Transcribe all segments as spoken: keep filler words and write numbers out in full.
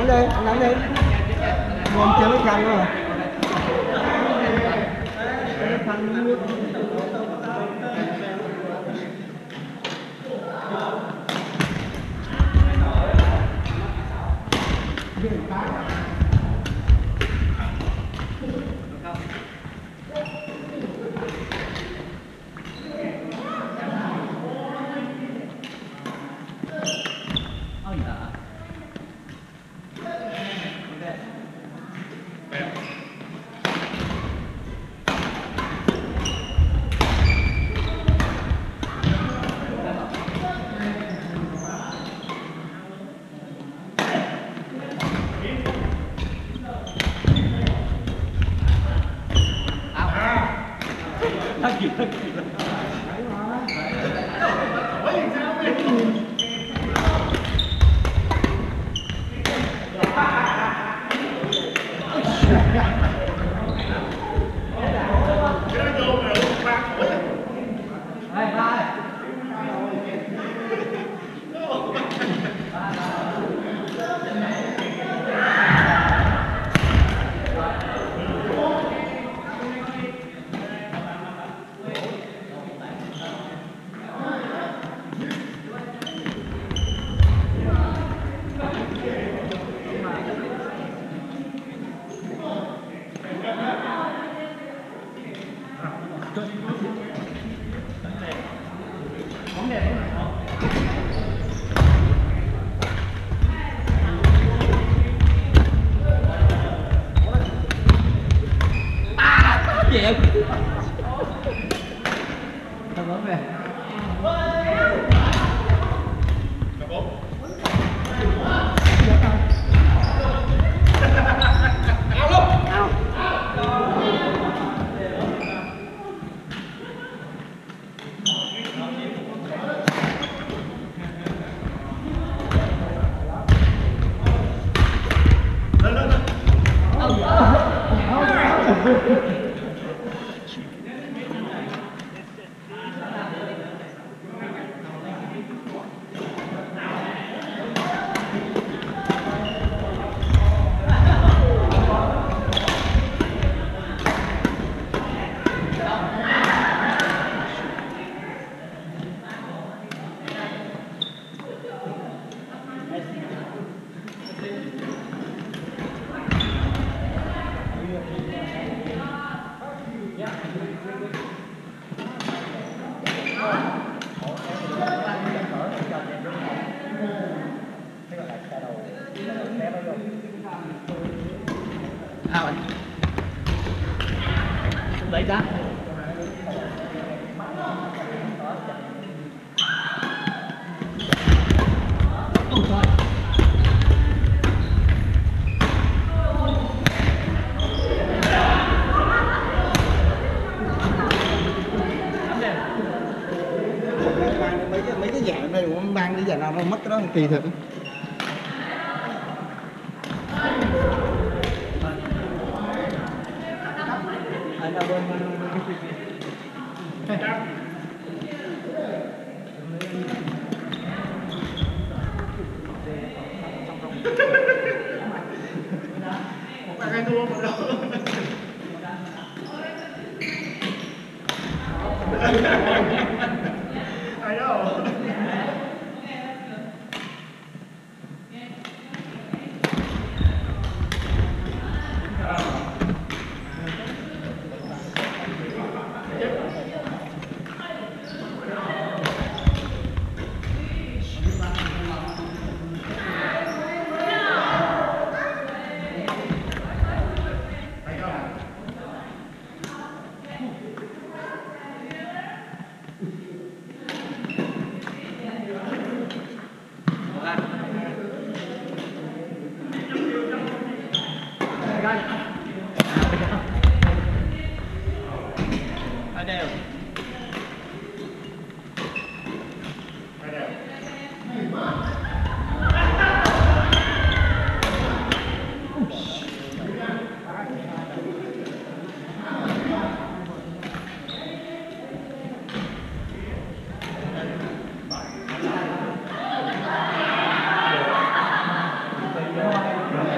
đi, anh nắm đi. Ngôn chơi mấy khăn nữa rồi. À bạn lấy đá mấy cái dạng này cũng mang đi giờ nào nó mất cái đó kỳ thực. I know. ở đều Hãy subscribe cho kênh Ghiền Mì Gõ để không bỏ lỡ những video hấp dẫn.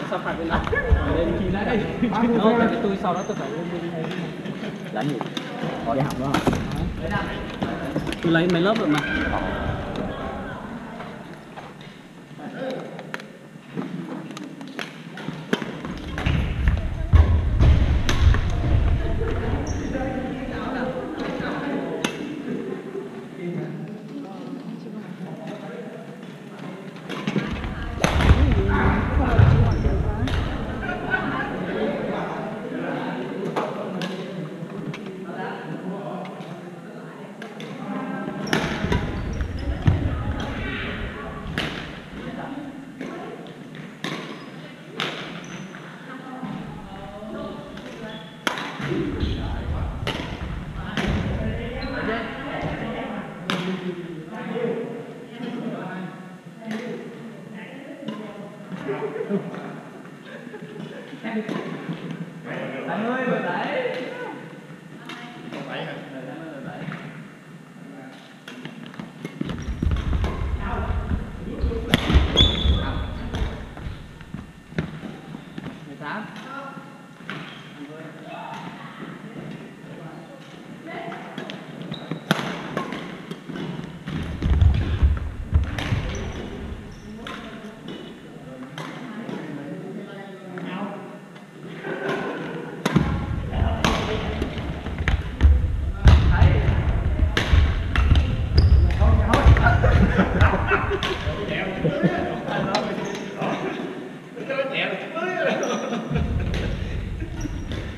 sao phải bên đó lên khi ra đây nó tại vì tôi sau đó tôi phải lên bên đây đánh gì có đi học đó hả? tôi lấy mấy lớp rồi mà anh ơi mười bảy mười tám